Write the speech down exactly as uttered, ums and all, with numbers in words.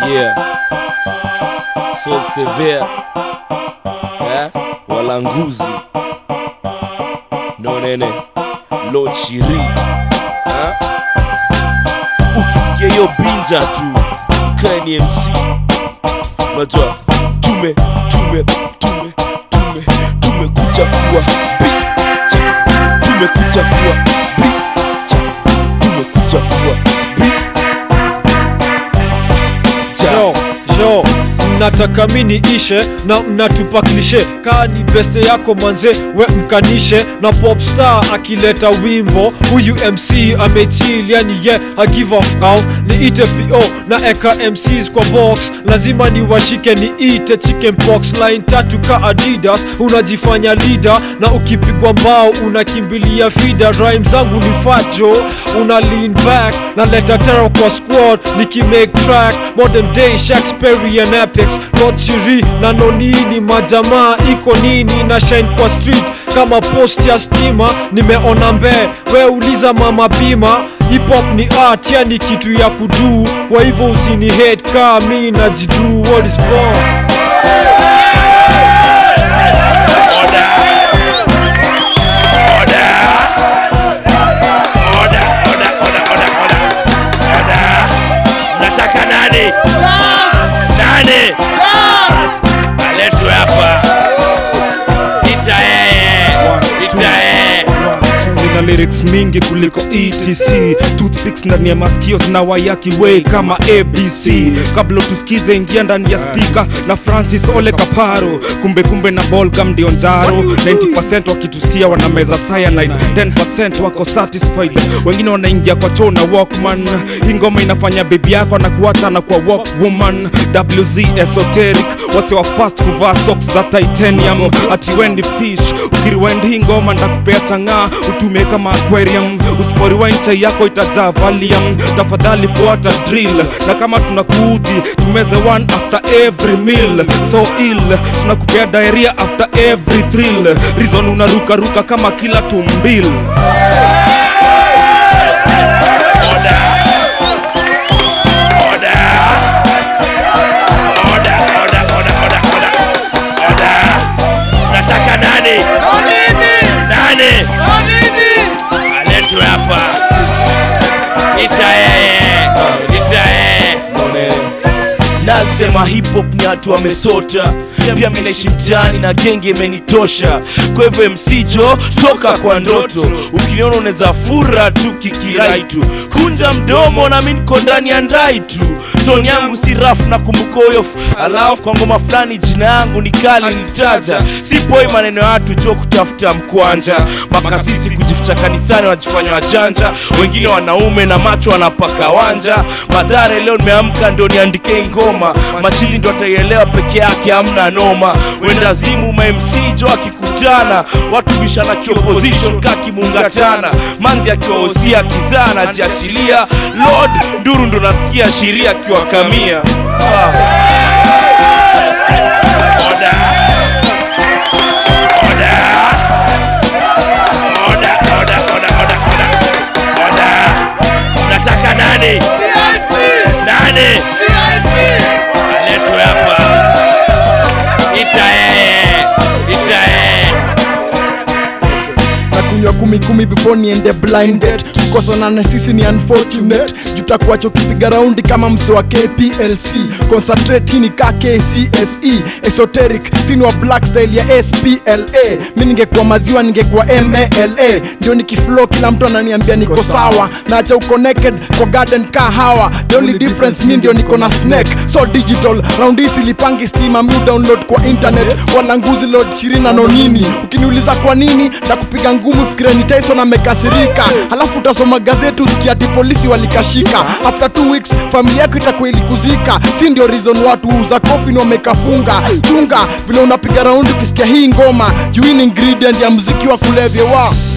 Yeah. Soul Severe. Yeah. Walanguzi. No nene. Lord Shiri. Ha? Ukisikia hiyo binja tu Kanye M C. Unajua tume tume tume tume tumekuja kuwa bitch. Tumekuja kuwa bitch. Tumekuja kuwa bitch. Yo, yo, nataka mini ishe na mnatupa klishe. Kaa ni beste yako manze, we mkanishe. Na popstar akileta wimbo, huyu M C amechill, yani ye yeah, I give off out. Ni ite P O na eka M Cs kwa box. Lazima ni washike ni ite chicken pox. Line tatu ka Adidas, unajifanya leader. Na ukipigwa mbao, unakimbilia feeder. Rhyme zangu ni fajo, una lean back. Na leta terror kwa squad, niki make track. Modern day Shakespearean epics. Lord Shiri na nonini, majamaa iko nini. Na shine kwa street kama post ya stima. Nimeona mbe, we uliza mama bima. Hip hop ni art, yani kitu ya kudu. Kwa hivyo usini hate ka mi na jidu. What is born? Lyrics mingi kuliko E T C. Toothpicks ndani ya masikio zinawaya kiwei kama A B C. Kabla tusikize ingia ndani ya speaker na Francis Ole Kaparo. Kumbe kumbe na Bolgam ndio njaro. ninety percent wakitusikia wanameza cyanide, ten percent wako satisfied. Wengine wanaingia kwa choo na Walkman. Hii ngoma inafanya baby yako na kuacha na kwa walk woman. W Z esoteric, wase wa fast kuvaa socks za titanium. Ati wendi fish, ukiriwendi hii ngoma ndakupea changa. Utume kama aquarium, usipori wine chai yako itajaa valium. Tafadhali fuata drill, na kama tunakuudhi tumeze one after every meal. So ill, tunakupea diarrhea after every thrill. Reason unaruka ruka kama kila tumbil. Nasema hip hop ni watu wamesota. Pia mimi naishi mtaani na genge imenitosha. Kwa hivyo M C Jo, toka kwa ndoto. Ukiniona unaweza fura tu kikirai tu. Kunja mdomo na mimi niko ndani ya ndai tu. Toni yangu si rafu na kumbukoyo. Alafu kwa ngoma fulani jina yangu ni kali nitaja. Sipoi maneno ya watu Jo kutafuta mkwanja. Makasisi kujificha kanisani wajifanya wajanja. Wengine wanaume na macho wanapaka wanja. Madhara leo nimeamka ndio niandike ngoma. Machizi ndo ataielewa peke yake, hamna noma. Wenda zimu ma M C Jo akikutana, watu bishana kiopposition kaki mungatana. Manzi akiwaosia kizana jiachilia. Lord nduru ndo nasikia shiria kiwa kamia. ah. Kumi kumi before niende blinded. Kukosana na sisi ni unfortunate. Juta kuacho kipiga raundi kama mse wa K P L C. Concentrate hini ka K C S E. Esoteric, sini wa black style ya S P L A. Mi ningekuwa maziwa ningekuwa M A L A. Ndio nikiflow kila mtu ananiambia niko sawa. Naacha uconnected kwa garden kahawa. The only difference mi ndio niko na snake. So digital, round hii silipangi stima. Mi download kwa internet. Walanguzi Lord Shiri na nonini. Ukiniuliza kwa nini, takupiga ngumu fikira ni Tyson amekasirika. Halafu utasoma gazeti usikia ati polisi walikashika. After two weeks familia yako itakuwa ilikuzika. Si ndio reason watu uza coffin wamekafunga. Chunga vile unapiga round ukisikia hii ngoma. Juu ni ingredient ya muziki wa kulevya. Wow.